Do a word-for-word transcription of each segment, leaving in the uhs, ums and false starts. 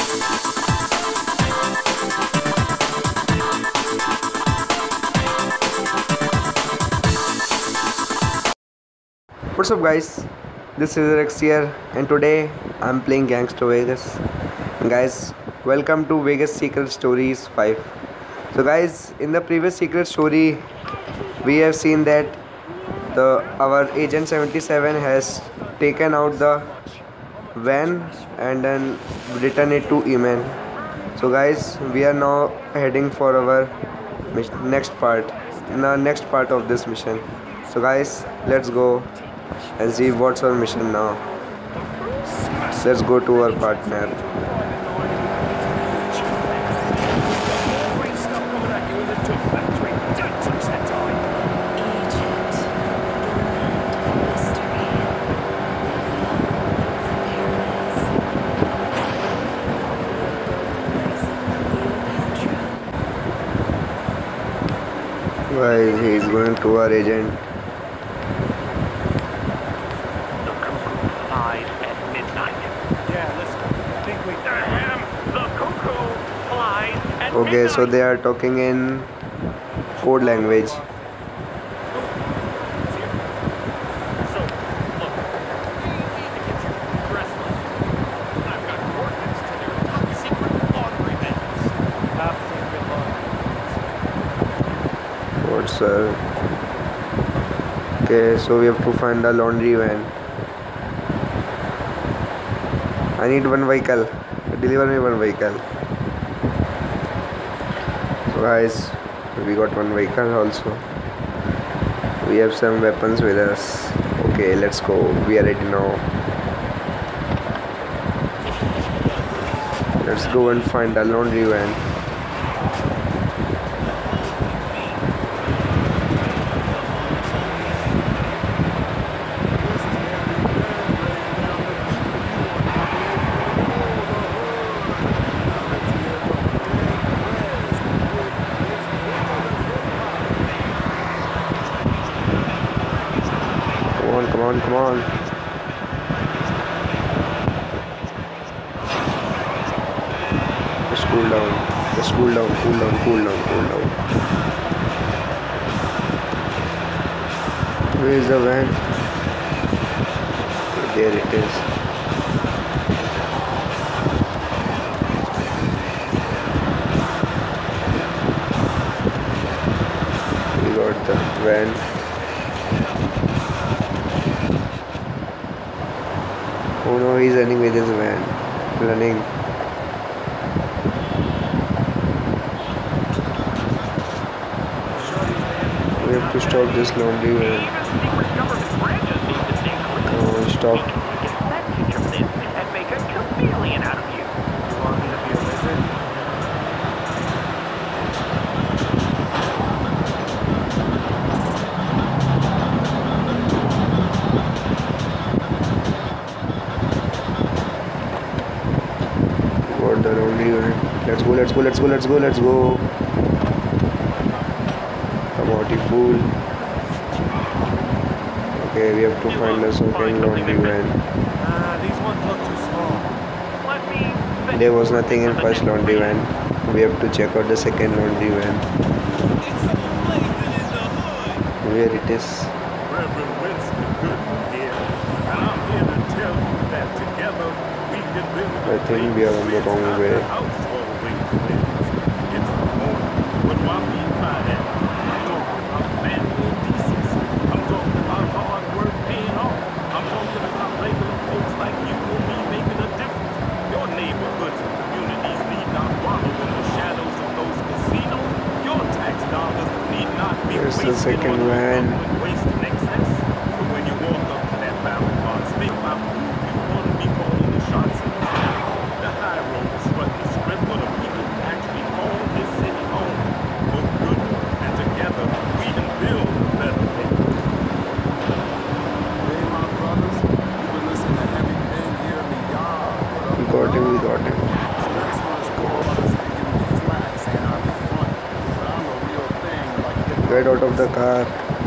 What's up guys, this is Rex here and today I'm playing Gangster Vegas. And guys, welcome to Vegas Secret Stories five. So guys, in the previous secret story we have seen that the our agent seventy-seven has taken out the van and then returned it to Eman. So guys, we are now heading for our next part, the next part of this mission. So guys, let's go and see what's our mission now. Let's go to our partner. Guys, he is going to our agent. Okay, so they are talking in code language. What, sir? Okay, so we have to find a laundry van. I need one vehicle. Deliver me one vehicle. So guys, we got one vehicle also. We have some weapons with us. Okay, let's go. We are ready now. Let's go and find a laundry van. Come on, come on. Just cool down. Just cool down, cool down, cool down, cool down. Where is the van? There it is. We got the van. Oh no, he's running with his van. Running. We have to stop this laundry van. Come on, stop. And make a chameleon out of you. You want me to be a lizard? The laundry van. Let's go, let's go, let's go, let's go, let's go. Come out, you fool. Okay, we have to find a second laundry van. Uh, these ones look too small. Let me... There was nothing in first laundry van. We have to check out the second laundry van. Where it is. Reverend Winston Goodman here, and I'm here to tell you that together we can build I think we are on the wrong way. It's the morning, but while we by that, I'm talking about family and decency. I'm talking about hard work paying off. I'm talking about regular folks like you and me making a difference. Your neighborhoods and communities need not wallow in the shadows of those casinos. Your tax dollars need not be Here's the wasted second on van. waste and excess. So when you walk up to that barrel box, think about who you want to be calling the shots in. The high road is front and script for the people who actually call this city home. For good, and together we can build a better place. Hey, my brothers, we've been listening to everything here in the yard. We got him, we got him. So next one is called brothers giving me flack, saying I'm the front. But I'm a real thing, like Get out of the car.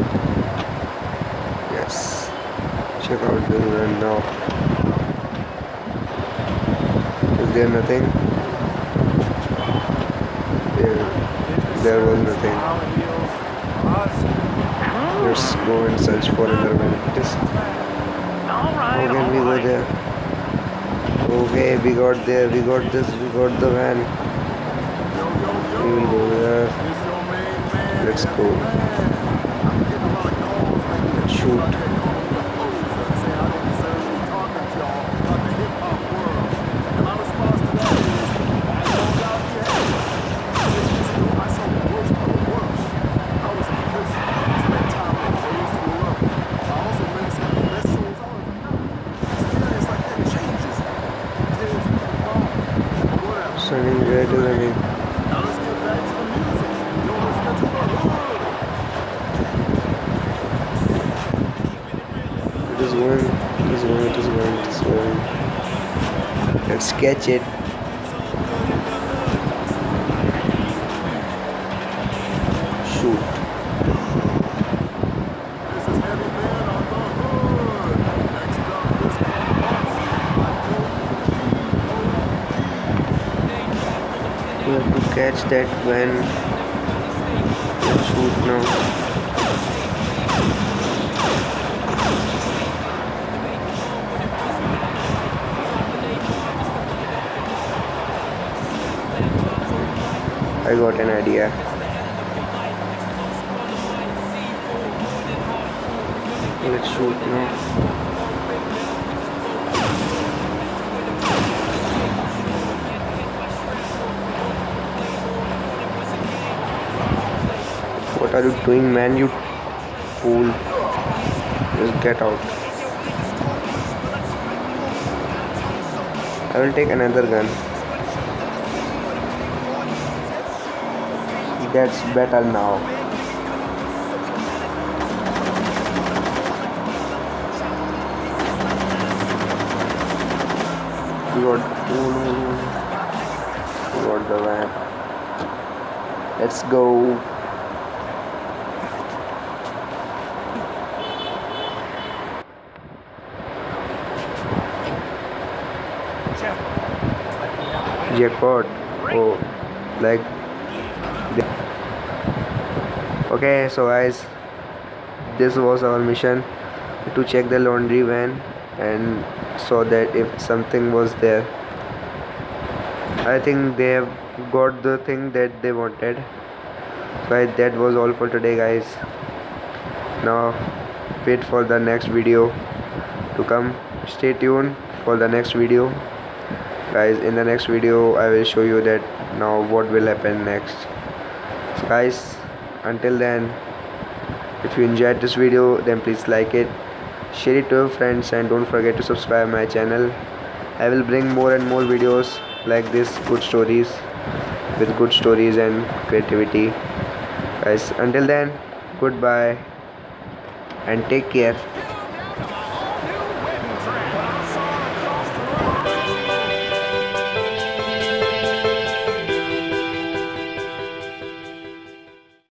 Yes. Check out this van now. This Was there nothing? There, there was nothing. Let's go and search for another van. Just All how right, can all we go right. there? Okay, we got there. We got this. We got the van. Yo, yo, yo. We will go there. It's your main man. Let's Happy go. Man. I'm getting a lot of calls lately. Let's shoot. About that calling me a poser, saying I don't deserve to be talking to y'all about the hip hop world. And my response to that is, I told y'all he had it. Six years ago, I saw the worst of the worst. I was in prison. Spent time on the old school level. I also met some of the best souls I'll ever know. Experience like that changes you. Tells you you're wrong. Whatever. Sunning red is running. Now let's get back to the music. You're listening to the hood. It is going. It is going. It is going. It is going. Let's catch it. Shoot. This is Heavy Man on the hood. Next up is We have to catch that van. Let's shoot now. I got an idea. Let's shoot now. What are you doing, man? You fool. Just get out. I will take another gun. That's better now. We got, oh no, no. We got the van. Let's go. Jackpot. Oh, like. Okay, so guys, this was our mission to check the laundry van and saw that if something was there. I think they have got the thing that they wanted. So guys, that was all for today, guys. Now wait for the next video to come. Stay tuned for the next video, guys. In the next video I will show you that now what will happen next. So guys, until then, if you enjoyed this video, then please like it, share it to your friends, and don't forget to subscribe my channel. I will bring more and more videos like this, good stories with good stories and creativity. Guys, until then, goodbye and take care.